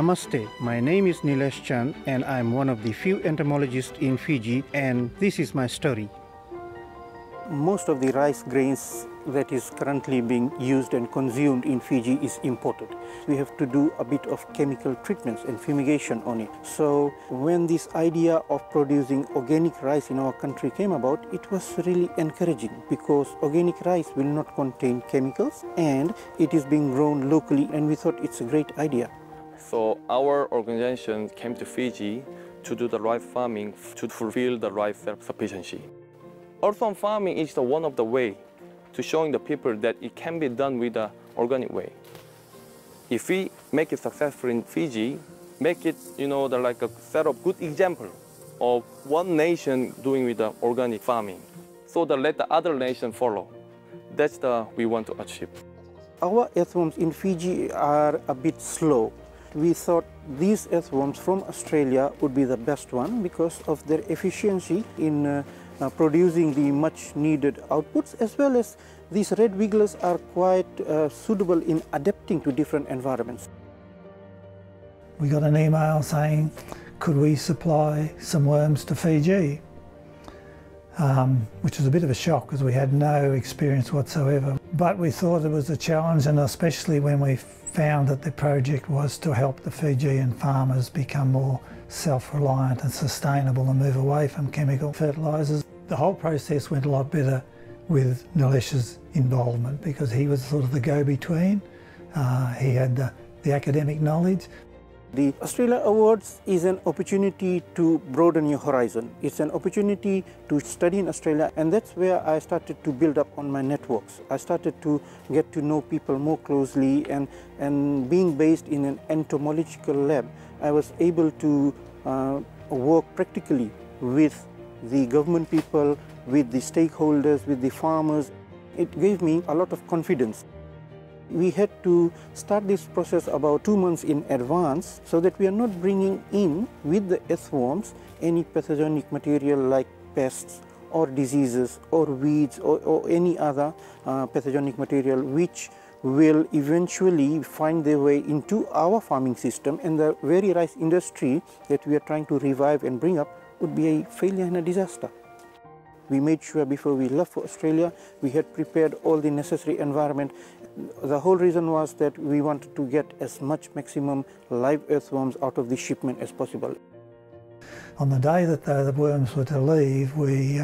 Namaste, my name is Nilesh Chand and I'm one of the few entomologists in Fiji, and this is my story. Most of the rice grains that is currently being used and consumed in Fiji is imported. We have to do a bit of chemical treatments and fumigation on it. So when this idea of producing organic rice in our country came about, it was really encouraging because organic rice will not contain chemicals and it is being grown locally, and we thought it's a great idea. So our organization came to Fiji to do the rice farming to fulfill the rice self-sufficiency. Earthworm farming is one of the ways to showing the people that it can be done with the organic way. If we make it successful in Fiji, make it, like a set of good example of one nation doing with the organic farming, so that let the other nation follow. That's the we want to achieve. Our earthworms in Fiji are a bit slow. We thought these earthworms from Australia would be the best one because of their efficiency in producing the much needed outputs, as well as these red wigglers are quite suitable in adapting to different environments. We got an email saying, could we supply some worms to Fiji? Which was a bit of a shock because we had no experience whatsoever. But we thought it was a challenge, and especially when we found that the project was to help the Fijian farmers become more self-reliant and sustainable and move away from chemical fertilizers. The whole process went a lot better with Nilesh's involvement because he was sort of the go-between. He had the academic knowledge. The Australia Awards is an opportunity to broaden your horizon. It's an opportunity to study in Australia, and that's where I started to build up on my networks. I started to get to know people more closely, and being based in an entomological lab, I was able to work practically with the government people, with the stakeholders, with the farmers. It gave me a lot of confidence. We had to start this process about 2 months in advance so that we are not bringing in with the earthworms any pathogenic material like pests or diseases or weeds or any other pathogenic material which will eventually find their way into our farming system, and the very rice industry that we are trying to revive and bring up would be a failure and a disaster. We made sure before we left for Australia, we had prepared all the necessary environment. The whole reason was that we wanted to get as much maximum live earthworms out of the shipment as possible. On the day that the worms were to leave,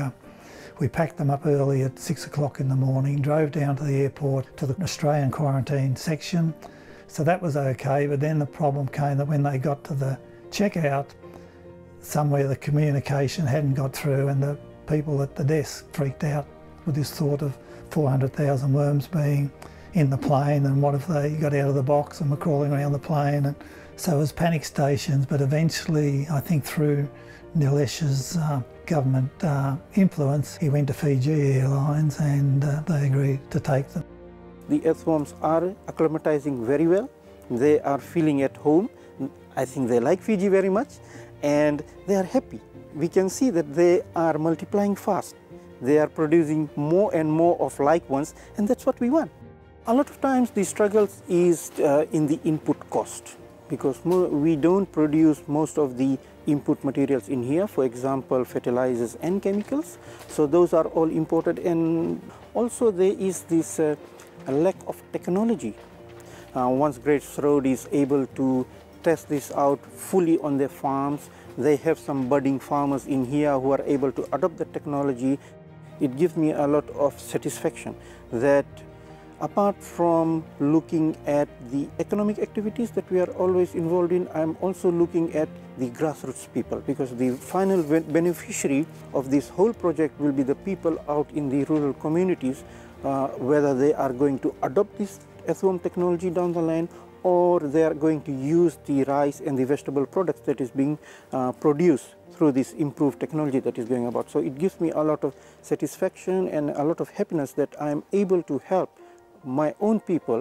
we packed them up early at 6 o'clock in the morning, drove down to the airport to the Australian quarantine section. So that was okay, but then the problem came that when they got to the checkout, somewhere the communication hadn't got through, and the people at the desk freaked out with this thought of 400,000 worms being in the plane, and what if they got out of the box and were crawling around the plane. And so it was panic stations, but eventually I think through Nilesh's government influence, he went to Fiji Airlines and they agreed to take them. The earthworms are acclimatizing very well. They are feeling at home. I think they like Fiji very much and they are happy. We can see that they are multiplying fast. They are producing more and more of like ones, and that's what we want. A lot of times the struggles is in the input cost, because we don't produce most of the input materials in here, for example fertilizers and chemicals, so those are all imported. And also there is this a lack of technology. Once Grace Road is able to test this out fully on their farms, they have some budding farmers in here who are able to adopt the technology. It gives me a lot of satisfaction that apart from looking at the economic activities that we are always involved in, I'm also looking at the grassroots people, because the final beneficiary of this whole project will be the people out in the rural communities, whether they are going to adopt this earthworm technology down the line, or they are going to use the rice and the vegetable products that is being produced through this improved technology that is going about. So it gives me a lot of satisfaction and a lot of happiness that I am able to help my own people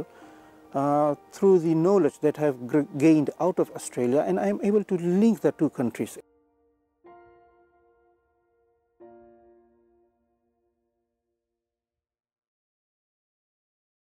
through the knowledge that I have gained out of Australia, and I am able to link the two countries.